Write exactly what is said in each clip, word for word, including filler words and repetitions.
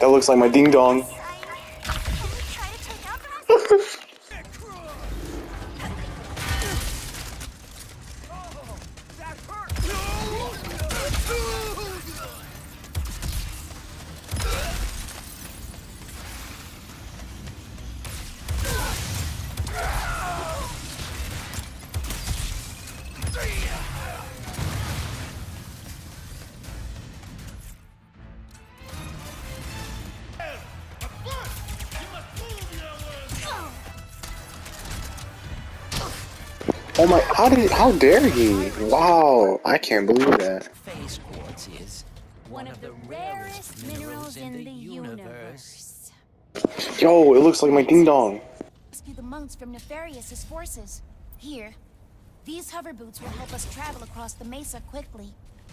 That looks like my ding dong. Oh my, how did, how dare he? Wow, I can't believe that. Phase quartz is one of the rarest minerals in the universe. Yo, it looks like my ding dong. Rescue the monks from Nefarious' forces. Here, these hover boots will help us travel across the mesa quickly.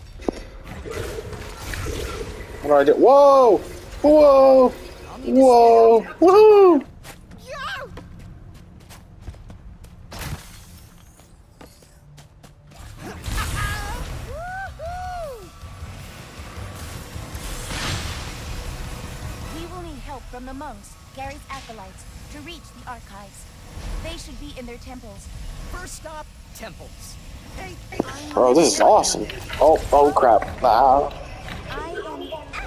What do I do? Whoa! Whoa! Whoa! Woohoo! From the monks, Gary's acolytes, to reach the archives. They should be in their temples. First stop, temples. Hey, bro, this is awesome. Oh, oh crap. Ah. I am...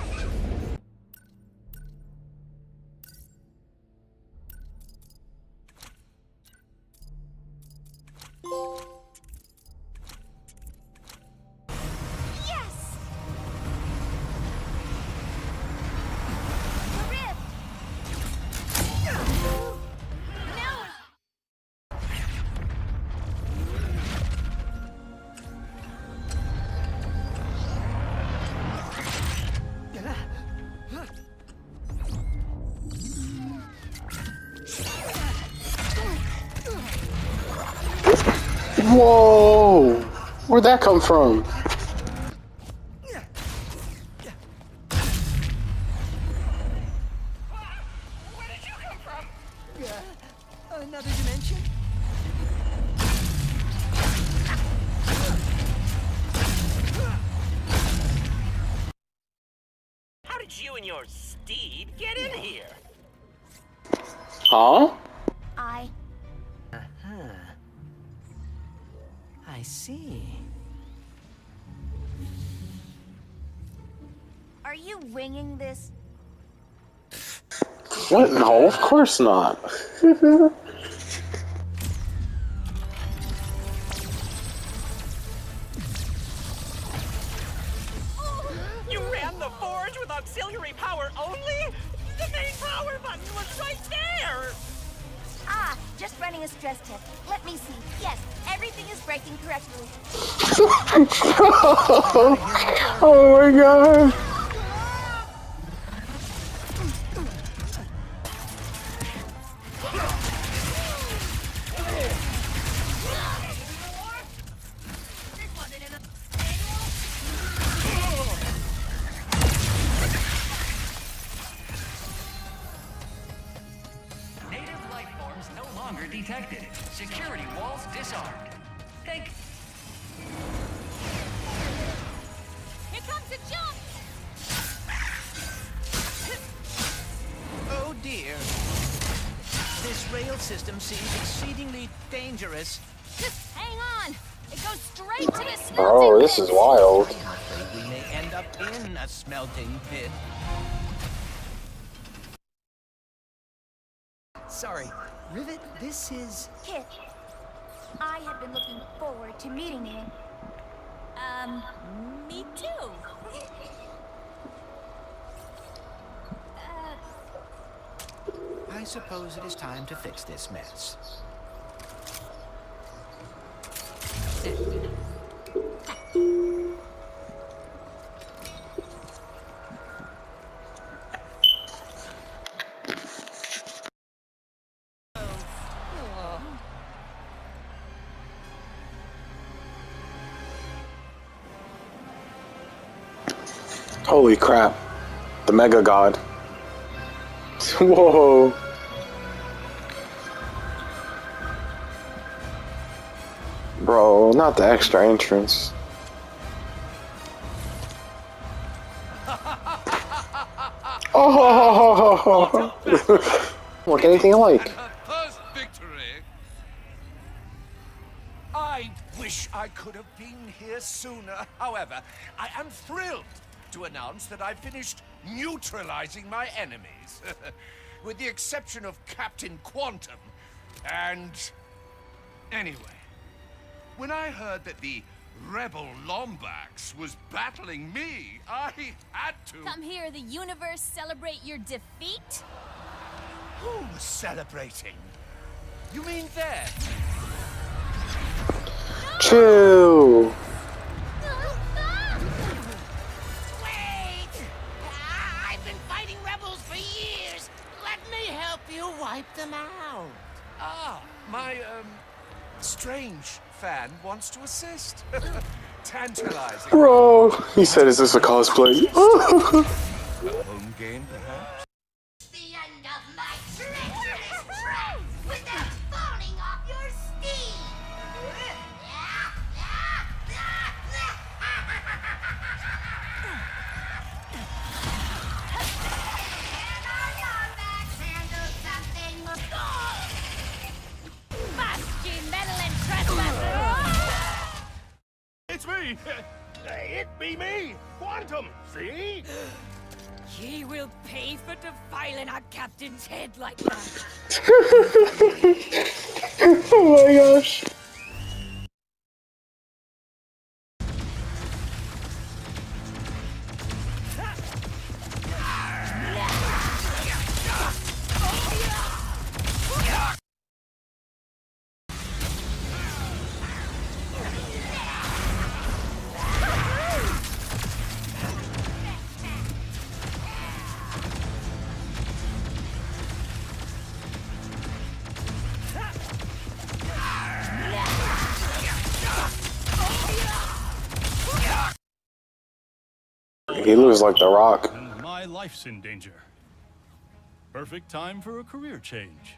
Whoa! Where'd that come from? Where did you come from? Uh, another dimension? How did you and your steed get in here? Huh? I... Uh-huh. I see. Are you winging this? What? No, of course not. You ran the forge with auxiliary power only? The main power button was right there! Ah, just running a stress test. Let me see. Yes, everything is breaking correctly. Oh my god. Detected. Security walls disarmed. Thank. Here comes a jump! Oh dear. This rail system seems exceedingly dangerous. Just hang on! It goes straight to the smelting Oh, this is wild. I'm afraid we may end up in a smelting pit. Sorry, Rivet, this is... Kit, I have been looking forward to meeting you. Um, me too. uh... I suppose it is time to fix this mess. Holy crap. The Mega God. Whoa. Bro, not the extra entrance. Oh! Look, anything I like. Her first victory. I wish I could have been here sooner. However, I am thrilled to announce that I finished neutralizing my enemies. With the exception of Captain Quantum. And... Anyway, when I heard that the Rebel Lombax was battling me, I had to... Come here, the universe, celebrate your defeat? Who was celebrating? You mean them? Chill. Wait! I've been fighting rebels for years. Let me help you wipe them out. Ah, my, um, strange fan wants to assist. Tantalizing. Bro, he said, is this a cosplay? A home game, perhaps? The end of my treacherous trap without falling off your steed. And our Lombax handle something. Bastion, metal, and trespasser! It's me! It be me! Quantum! See? He will pay for defiling our captain's head like that. Oh my gosh. He looks like The Rock. And my life's in danger. Perfect time for a career change.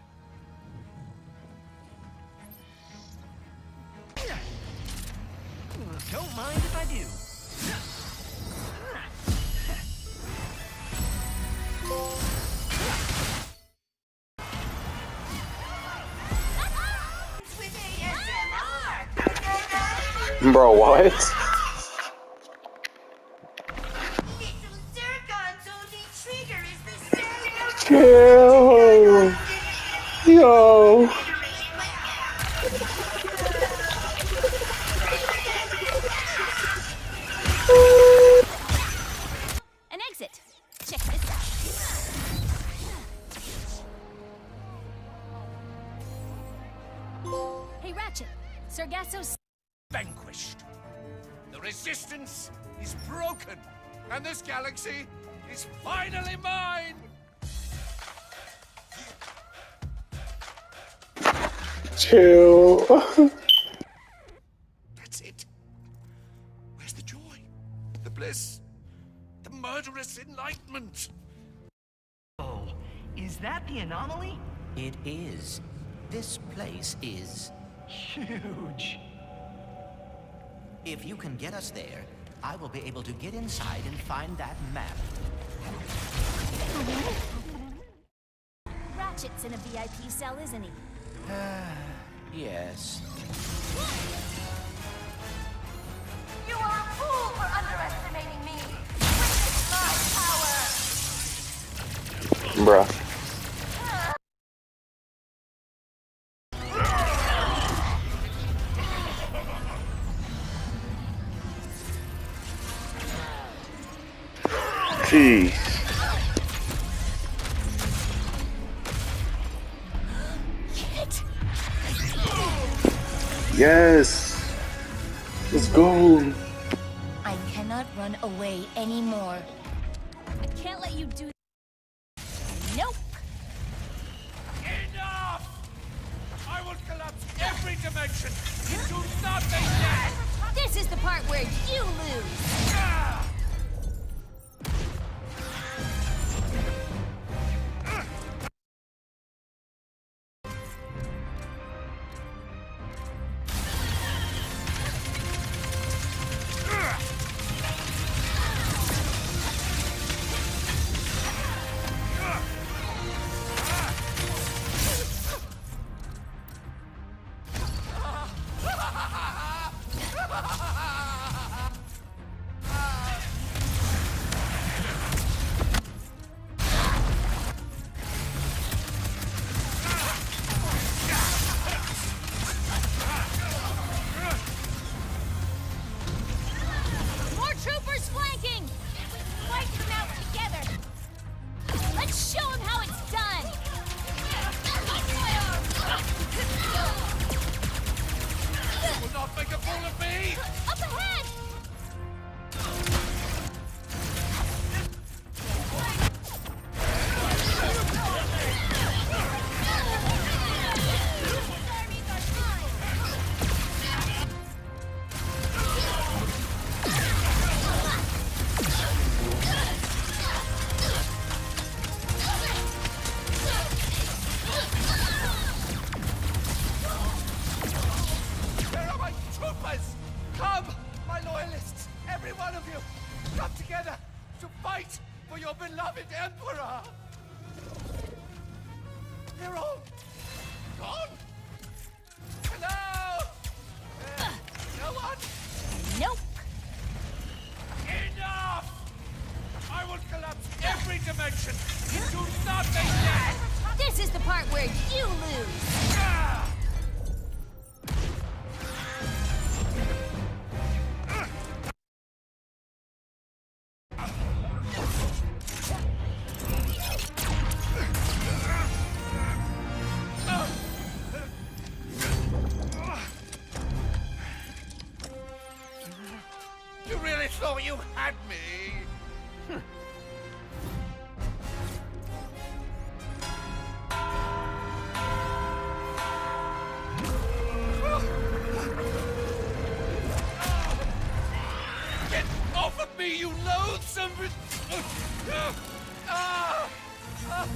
Don't mind if I do. Bro, what? Little Zircon told me Trigger is the Chill. Yo. An exit. Check this out. Hey, Ratchet. Sargasso's... Vanquished. The resistance is broken, and this galaxy is finally mine! Chill. That's it. Where's the joy? The bliss? The murderous enlightenment? Oh, is that the anomaly? It is. This place is Huge. If you can get us there, I will be able to get inside and find that map. Ratchet's in a V I P cell, isn't he? Yes. You are a fool for underestimating me. Witness my power. Bruh. Jeez. Yes. Let's go. I cannot run away anymore. I can't let you do... Nope. Enough! I will collapse every dimension into nothingness! This is the part where you lose. Ah! beloved Emperor! They're all gone? Hello? Uh, no one? Nope. Enough! I will collapse every dimension into nothingness! This is the part where you lose. Ah! You really thought you had me? Get off of me, you loathsome... Ah! Ah!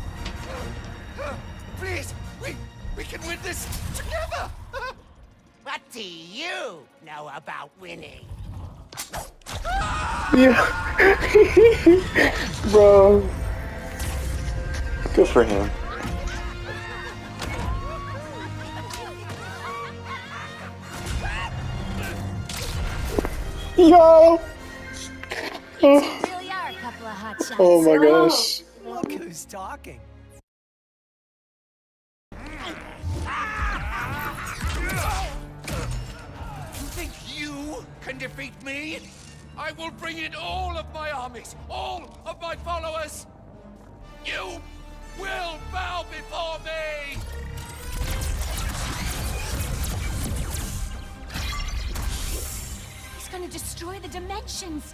Please, we, we can win this together! What do you know about winning? Yeah. Bro. Good for him. Yo! You really are a couple of hot shots. Oh my gosh. Look who's talking. You think you can defeat me? I will bring in all of my armies, all of my followers. You will bow before me. He's gonna destroy the dimensions.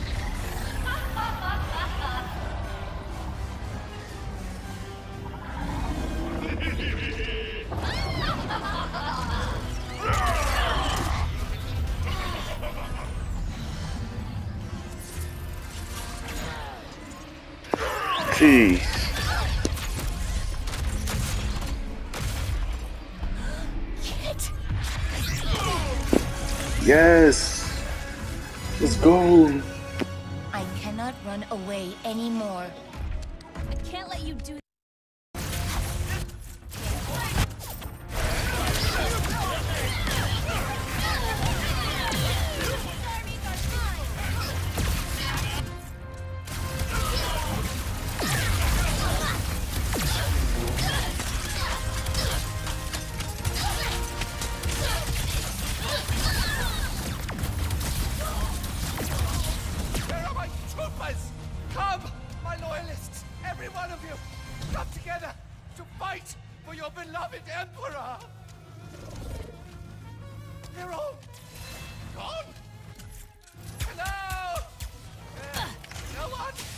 Jeez. Kit! Yes. Let's go. I cannot run away anymore. I can't let you do. Where are my troopers? Come, my loyalists, every one of you, come together to fight for your beloved Emperor. They're all gone? Hello? Uh, no one?